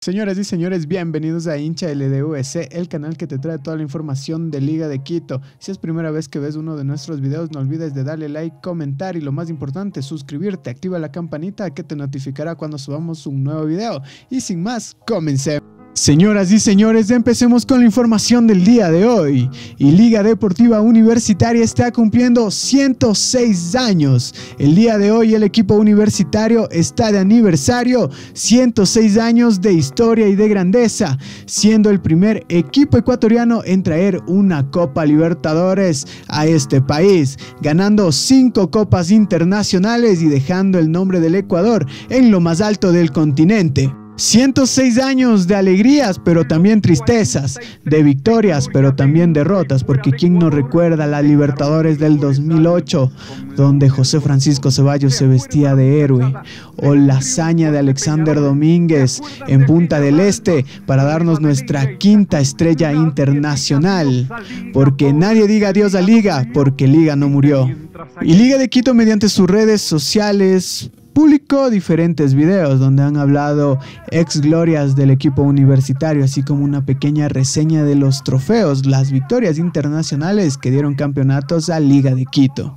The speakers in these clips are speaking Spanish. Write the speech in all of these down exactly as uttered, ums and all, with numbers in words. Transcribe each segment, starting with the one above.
Señoras y señores, bienvenidos a Hincha L D U C, el canal que te trae toda la información de Liga de Quito. Si es primera vez que ves uno de nuestros videos, no olvides de darle like, comentar y lo más importante, suscribirte, activa la campanita que te notificará cuando subamos un nuevo video. Y sin más, comencemos. Señoras y señores, empecemos con la información del día de hoy. Y Liga Deportiva Universitaria está cumpliendo ciento seis años. El día de hoy el equipo universitario está de aniversario, ciento seis años de historia y de grandeza, siendo el primer equipo ecuatoriano en traer una Copa Libertadores a este país, ganando cinco copas internacionales y dejando el nombre del Ecuador en lo más alto del continente. ciento seis años de alegrías, pero también tristezas, de victorias, pero también derrotas, porque quién no recuerda la Libertadores del dos mil ocho, donde José Francisco Ceballos se vestía de héroe, o la hazaña de Alexander Domínguez en Punta del Este para darnos nuestra quinta estrella internacional, porque nadie diga adiós a Liga, porque Liga no murió. Y Liga de Quito, mediante sus redes sociales, publicó diferentes videos donde han hablado ex glorias del equipo universitario, así como una pequeña reseña de los trofeos, las victorias internacionales que dieron campeonatos a Liga de Quito.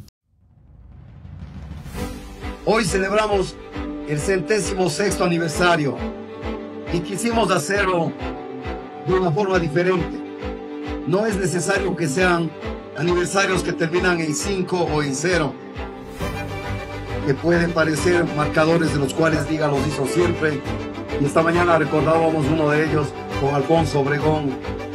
Hoy celebramos el centésimo sexto aniversario y quisimos hacerlo de una forma diferente. No es necesario que sean aniversarios que terminan en cinco o en cero, que pueden parecer marcadores de los cuales Liga los hizo siempre, y esta mañana recordábamos uno de ellos con Alfonso Obregón.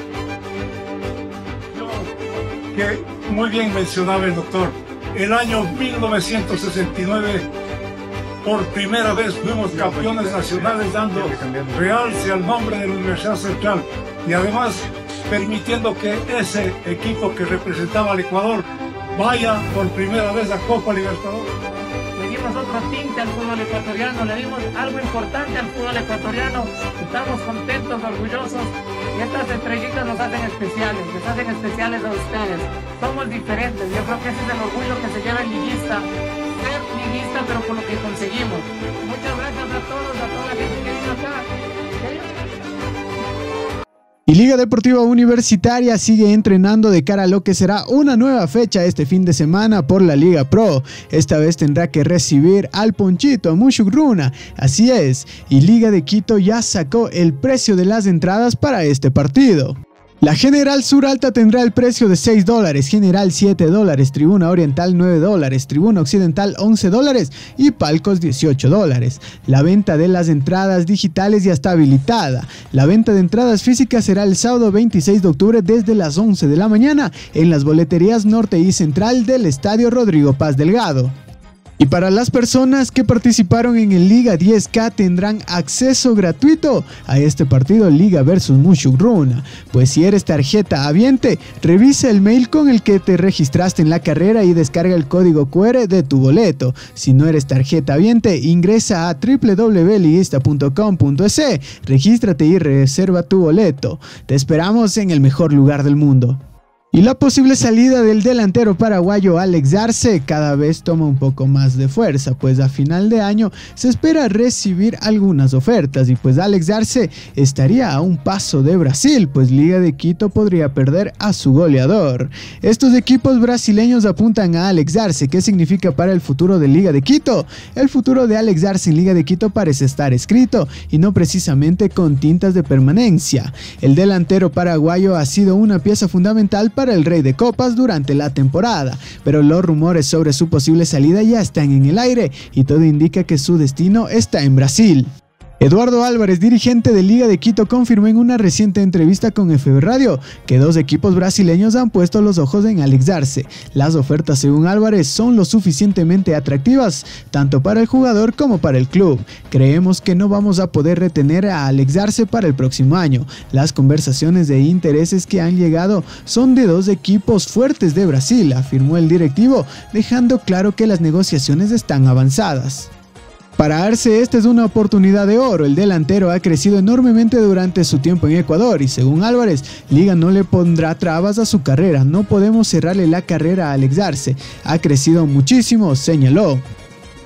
Que muy bien mencionaba el doctor, el año mil novecientos sesenta y nueve por primera vez fuimos campeones nacionales, dando realce al nombre de la Universidad Central y además permitiendo que ese equipo que representaba al Ecuador vaya por primera vez a Copa Libertadores. Le dimos otro tinte al fútbol ecuatoriano, le dimos algo importante al fútbol ecuatoriano. Estamos contentos, orgullosos, y estas estrellitas nos hacen especiales, les hacen especiales a ustedes. Somos diferentes, yo creo que ese es el orgullo que se lleva el liguista, ser liguista pero con lo que conseguimos. Muchas gracias a todos, a toda la gente que vino acá. Y Liga Deportiva Universitaria sigue entrenando de cara a lo que será una nueva fecha este fin de semana por la Liga Pro. Esta vez tendrá que recibir al Ponchito, a Mushugruna. Así es, y Liga de Quito ya sacó el precio de las entradas para este partido. La General Sur Alta tendrá el precio de seis dólares, General siete dólares, Tribuna Oriental nueve dólares, Tribuna Occidental once dólares y Palcos dieciocho dólares. La venta de las entradas digitales ya está habilitada. La venta de entradas físicas será el sábado veintiséis de octubre desde las once de la mañana en las boleterías Norte y Central del Estadio Rodrigo Paz Delgado. Y para las personas que participaron en el Liga diez K tendrán acceso gratuito a este partido Liga versus Mushugruna. Pues si eres tarjeta habiente, revisa el mail con el que te registraste en la carrera y descarga el código cu erre de tu boleto. Si no eres tarjeta habiente, ingresa a doble u doble u doble u punto liguista punto com punto es, regístrate y reserva tu boleto. Te esperamos en el mejor lugar del mundo. Y la posible salida del delantero paraguayo Alex Arce cada vez toma un poco más de fuerza, pues a final de año se espera recibir algunas ofertas y pues Alex Arce estaría a un paso de Brasil, pues Liga de Quito podría perder a su goleador. Estos equipos brasileños apuntan a Alex Arce. ¿Qué significa para el futuro de Liga de Quito? El futuro de Alex Arce en Liga de Quito parece estar escrito y no precisamente con tintas de permanencia. El delantero paraguayo ha sido una pieza fundamental para para el Rey de Copas durante la temporada, pero los rumores sobre su posible salida ya están en el aire y todo indica que su destino está en Brasil. Eduardo Álvarez, dirigente de Liga de Quito, confirmó en una reciente entrevista con F B Radio que dos equipos brasileños han puesto los ojos en Alex Arce. Las ofertas, según Álvarez, son lo suficientemente atractivas, tanto para el jugador como para el club. Creemos que no vamos a poder retener a Alex Arce para el próximo año. Las conversaciones de intereses que han llegado son de dos equipos fuertes de Brasil, afirmó el directivo, dejando claro que las negociaciones están avanzadas. Para Arce esta es una oportunidad de oro. El delantero ha crecido enormemente durante su tiempo en Ecuador y según Álvarez, Liga no le pondrá trabas a su carrera. No podemos cerrarle la carrera a Alex Arce. Ha crecido muchísimo, señaló.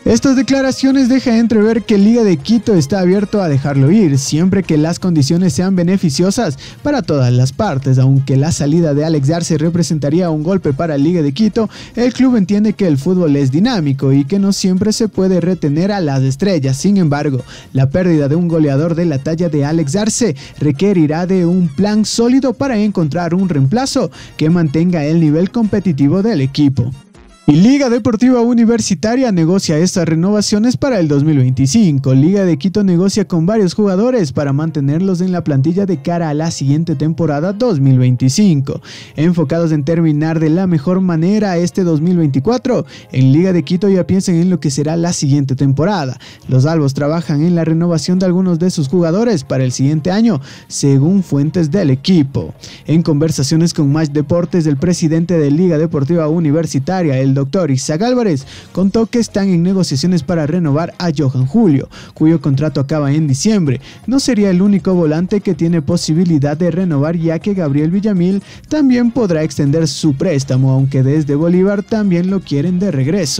Estas declaraciones dejan entrever que Liga de Quito está abierto a dejarlo ir, siempre que las condiciones sean beneficiosas para todas las partes. Aunque la salida de Alex Arce representaría un golpe para Liga de Quito, el club entiende que el fútbol es dinámico y que no siempre se puede retener a las estrellas. Sin embargo, la pérdida de un goleador de la talla de Alex Arce requerirá de un plan sólido para encontrar un reemplazo que mantenga el nivel competitivo del equipo. Y Liga Deportiva Universitaria negocia estas renovaciones para el dos mil veinticinco. Liga de Quito negocia con varios jugadores para mantenerlos en la plantilla de cara a la siguiente temporada dos mil veinticinco. Enfocados en terminar de la mejor manera este dos mil veinticuatro, en Liga de Quito ya piensan en lo que será la siguiente temporada. Los albos trabajan en la renovación de algunos de sus jugadores para el siguiente año, según fuentes del equipo. En conversaciones con Match Deportes, el presidente de Liga Deportiva Universitaria, el doctor Isaac Álvarez, contó que están en negociaciones para renovar a Johan Julio, cuyo contrato acaba en diciembre. No sería el único volante que tiene posibilidad de renovar, ya que Gabriel Villamil también podrá extender su préstamo, aunque desde Bolívar también lo quieren de regreso.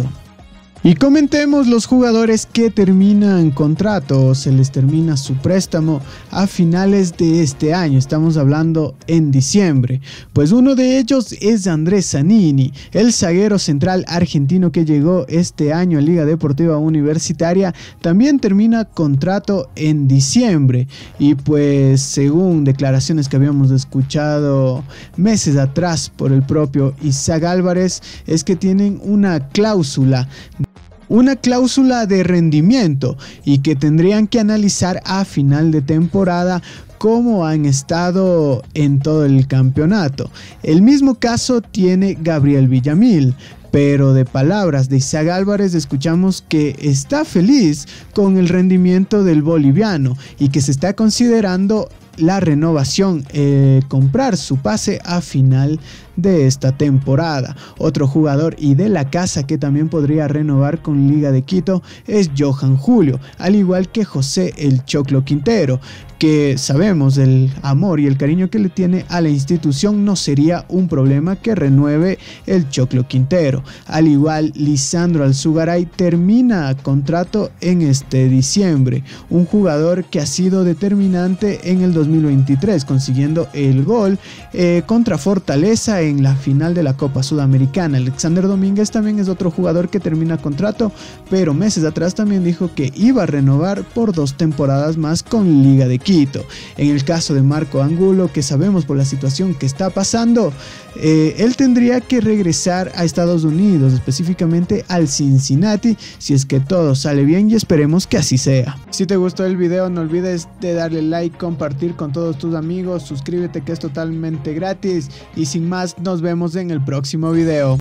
Y comentemos los jugadores que terminan contrato o se les termina su préstamo a finales de este año. Estamos hablando en diciembre. Pues uno de ellos es Andrés Zanini, el zaguero central argentino que llegó este año a Liga Deportiva Universitaria. También termina contrato en diciembre. Y pues según declaraciones que habíamos escuchado meses atrás por el propio Isaac Álvarez, es que tienen una cláusula Una cláusula de rendimiento y que tendrían que analizar a final de temporada cómo han estado en todo el campeonato. El mismo caso tiene Gabriel Villamil, pero de palabras de Isaac Álvarez escuchamos que está feliz con el rendimiento del boliviano y que se está considerando la renovación, eh, comprar su pase a final de esta temporada. Otro jugador y de la casa que también podría renovar con Liga de Quito es Johan Julio, al igual que José el Choclo Quintero, que sabemos el amor y el cariño que le tiene a la institución. No sería un problema que renueve el Choclo Quintero. Al igual, Lisandro Alzugaray termina contrato en este diciembre, un jugador que ha sido determinante en el dos mil veintitrés, consiguiendo el gol eh, contra Fortaleza en la final de la Copa Sudamericana. Alexander Domínguez también es otro jugador que termina contrato, pero meses atrás también dijo que iba a renovar por dos temporadas más con Liga de Quito. En el caso de Marco Angulo, que sabemos por la situación que está pasando, eh, él tendría que regresar a Estados Unidos, específicamente al Cincinnati, si es que todo sale bien, y esperemos que así sea. Si te gustó el video, no olvides de darle like, compartir con todos tus amigos, suscríbete que es totalmente gratis, y sin más, nos vemos en el próximo video.